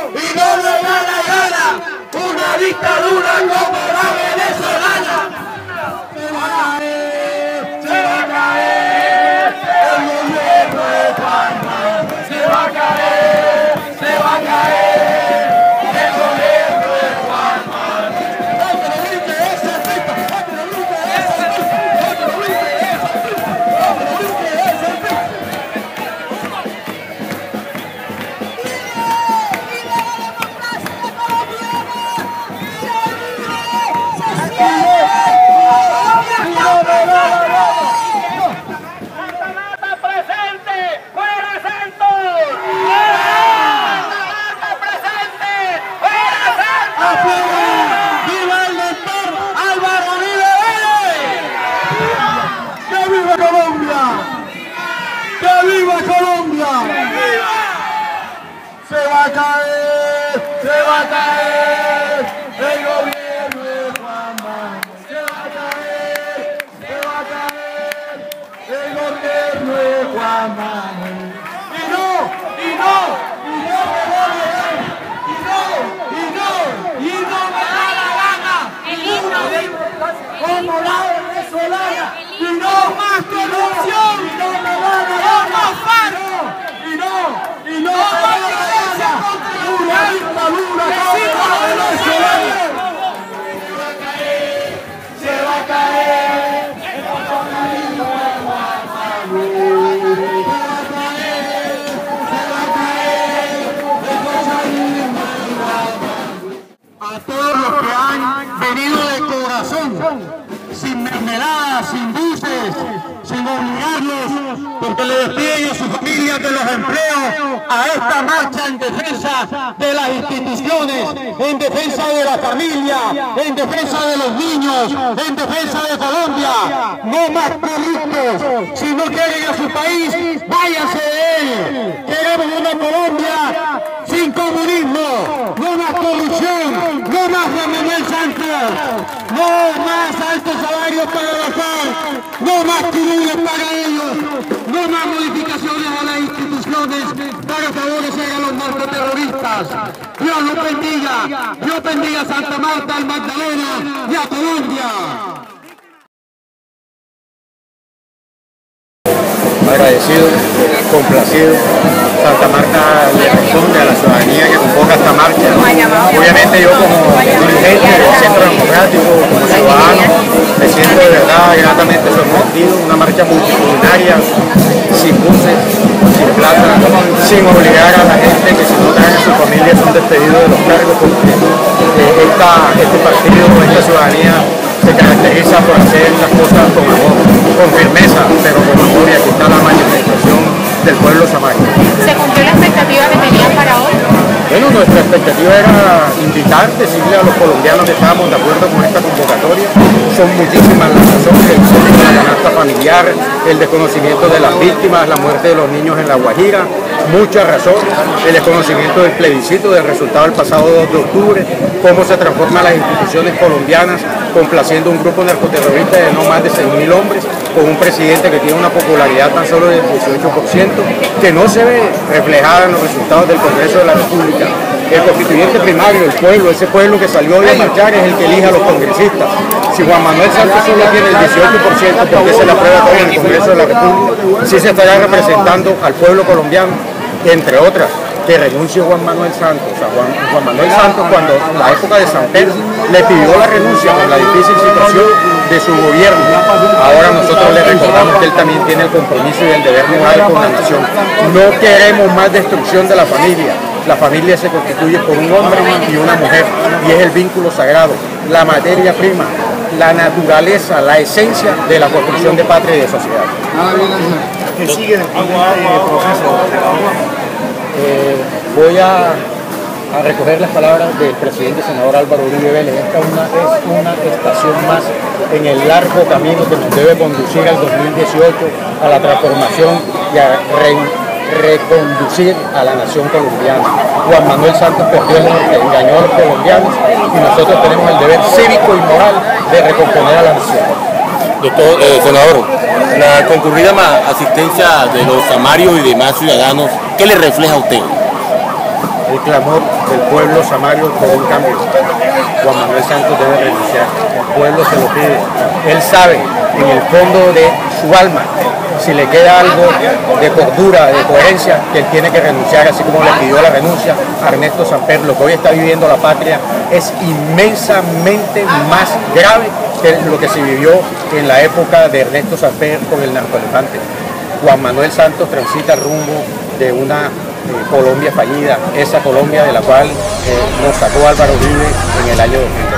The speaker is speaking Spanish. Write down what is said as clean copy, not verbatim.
y no le da la gana una dictadura como la venezolana. Se va a caer el gobierno de Juanma, se va a caer el gobierno de Juanma. Se va a caer el gobierno de Juanma. Se va a caer el gobierno de Juanma. Y no me da la gana. Y no me da la gana. El himno como la venezolana. Y no más corrupción. Y no me da la gana. Y no me da la gana. Una dictadura como la venezolana. Se va a caer el socialismo de Juanma. Se va a caer el socialismo de Juanma. A todos los que han venido de corazón, sin mermeladas, sin buses, sin obligarlos, porque le despiden a sus familias de los empleos, a esta marcha en defensa de las instituciones, en defensa de la familia, en defensa de los niños, en defensa de Colombia. No más corruptos. Si no quieren a su país, váyanse de él. Queremos una Colombia sin comunismo, no más corrupción, no más Juan Manuel Santos, no más altos salarios para la FARC, no más curules para ellos, no más modificaciones a las instituciones para favorecer a los narcoterroristas. Dios los bendiga a Santa Marta, al Magdalena y a Colombia. Agradecido, complacido. Santa Marta le responde a la ciudadanía que convoca esta marcha. Obviamente yo como dirigente del Centro Democrático, como ciudadano, me siento de verdad gratamente sorprendido. Una marcha multitudinaria, sin buses, sin plata, sin obligar a la gente que si no traen a su familia son despedidos de los cargos, porque este partido, esta ciudadanía se caracteriza por hacer las cosas con amor, con firmeza, pero con amor, y aquí está la manifestación del pueblo samario. ¿Se cumplió la expectativa que tenían para hoy? Bueno, nuestra expectativa era invitar, decirle a los colombianos que estábamos de acuerdo con esta convocatoria. Son muchísimas las razones: el tema de la canasta familiar, el desconocimiento de las víctimas, la muerte de los niños en La Guajira, mucha razón, el desconocimiento del plebiscito, del resultado del pasado 2 de octubre, cómo se transforman las instituciones colombianas complaciendo un grupo narcoterrorista de no más de 6.000 hombres, con un presidente que tiene una popularidad tan solo del 18%, que no se ve reflejada en los resultados del Congreso de la República. El constituyente primario, el pueblo, ese pueblo que salió hoy a marchar, es el que elige a los congresistas. Si Juan Manuel Santos solo tiene el 18% porque se le aprueba todo en el Congreso de la República, sí se estará representando al pueblo colombiano, entre otras, que renuncie Juan Manuel Santos. O sea, Juan Manuel Santos, cuando en la época de San Pedro le pidió la renuncia por la difícil situación de su gobierno, ahora nosotros le recordamos que él también tiene el compromiso y el deber moral con la nación. No queremos más destrucción de la familia. La familia se constituye por un hombre y una mujer, y es el vínculo sagrado, la materia prima, la naturaleza, la esencia de la construcción de patria y de sociedad. ¿Qué sigue después de este proceso? Voy a recoger las palabras del presidente senador Álvaro Uribe Vélez. Esta es una estación más en el largo camino que nos debe conducir al 2018, a la transformación y a reconducir a la nación colombiana. Juan Manuel Santos perdió el norte, engañó a los colombianos, y nosotros tenemos el deber cívico y moral de recomponer a la nación. Doctor senador, la concurrida asistencia de los samarios y demás ciudadanos, ¿qué le refleja a usted? el clamor del pueblo samario por un cambio. Juan Manuel Santos debe renunciar, el pueblo se lo pide. Él sabe en el fondo de su alma, si le queda algo de cordura, de coherencia, que él tiene que renunciar, así como le pidió la renuncia a Ernesto Samper. Lo que hoy está viviendo la patria es inmensamente más grave que lo que se vivió en la época de Ernesto Samper con el narcoelefante. Juan Manuel Santos transita rumbo de una Colombia fallida, esa Colombia de la cual nos sacó Álvaro Uribe en el año 2000.